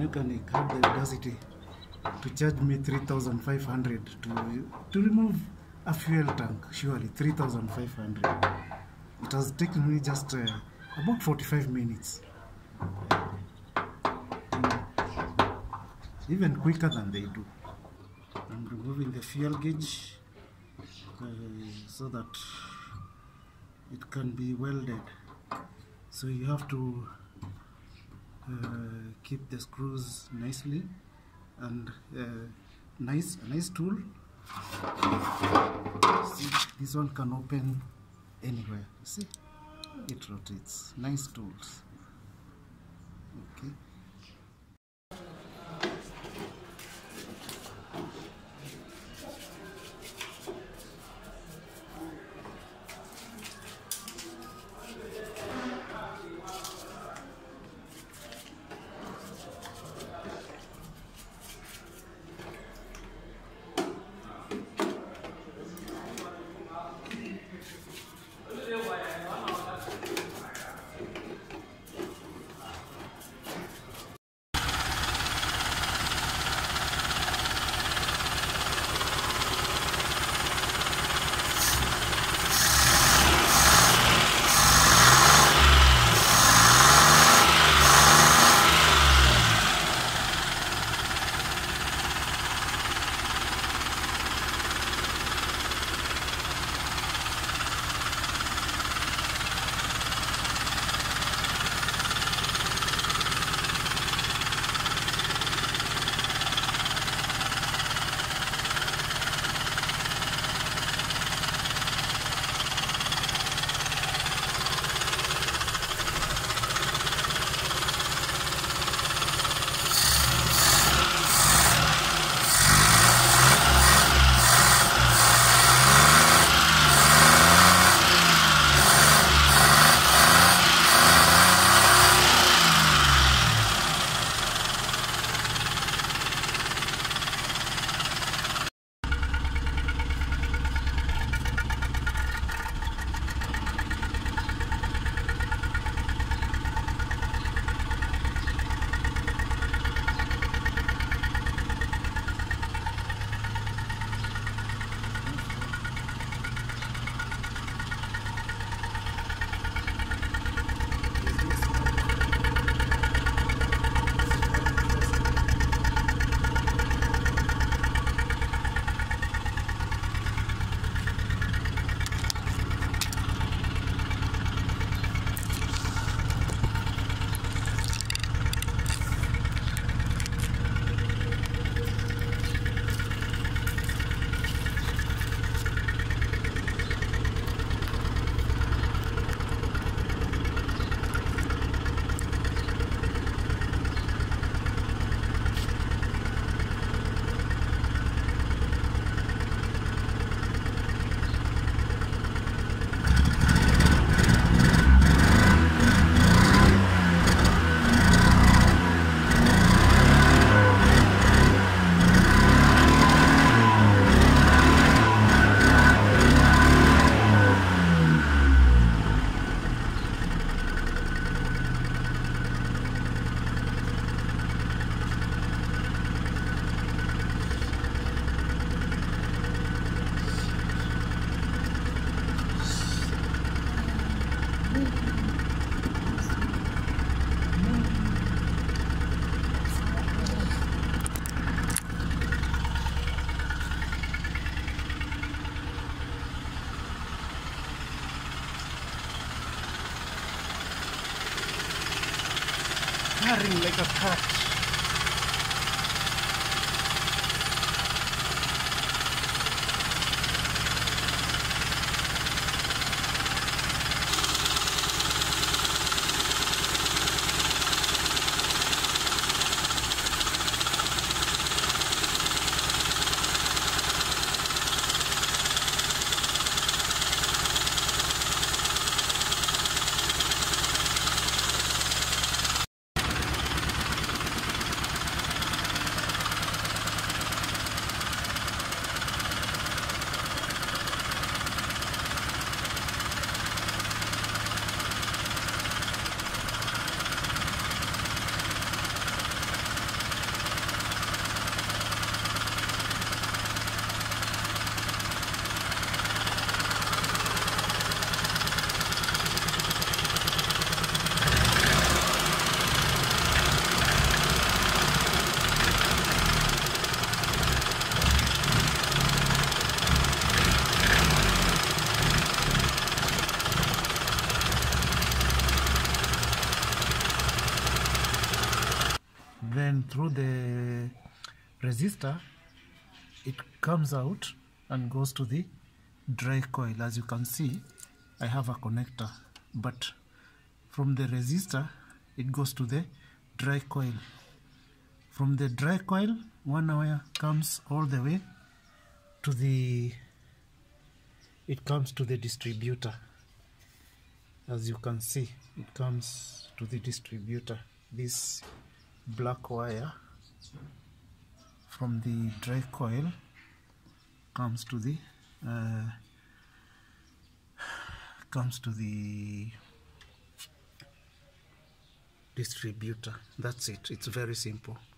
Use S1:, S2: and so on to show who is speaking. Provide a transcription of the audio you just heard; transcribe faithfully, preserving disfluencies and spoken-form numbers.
S1: mechanic had the audacity to charge me three thousand five hundred to to remove a fuel tank. Surely three thousand five hundred. It has taken me just uh, about forty-five minutes. Even quicker than they do. I'm removing the fuel gauge uh, so that it can be welded. So you have to uh, keep the screws nicely, and uh, nice a nice tool. See, this one can open anywhere. See, it rotates. Nice tools. Okay. Carrying like a cat. through the resistor, it comes out and goes to the dry coil. As you can see, I have a connector, but from the resistor it goes to the dry coil. From the dry coil, one wire comes all the way to the it comes to the distributor. As you can see, it comes to the distributor. This black wire from the dry coil comes to the uh, comes to the distributor. That's it. It's very simple.